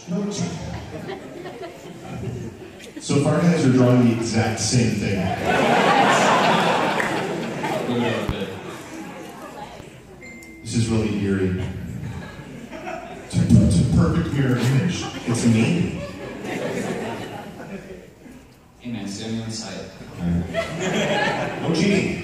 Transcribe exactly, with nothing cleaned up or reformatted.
No, so far, guys are drawing the exact same thing. This is really eerie. It's a, it's a perfect mirror image. It's me. Hey man, stand on the side. Oh, gee.